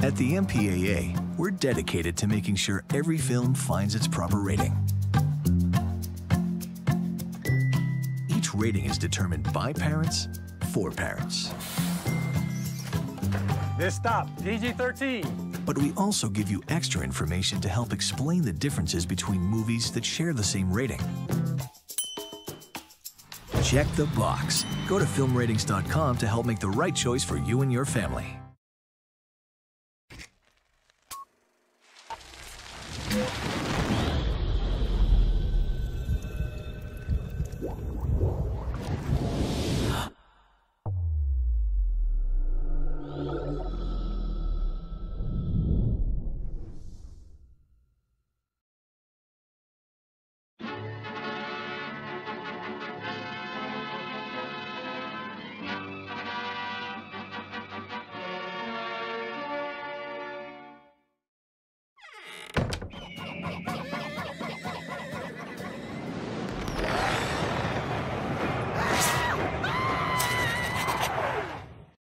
At the MPAA, we're dedicated to making sure every film finds its proper rating. Each rating is determined by parents, for parents. This stop, PG-13. But we also give you extra information to help explain the differences between movies that share the same rating. Check the box. Go to filmratings.com to help make the right choice for you and your family.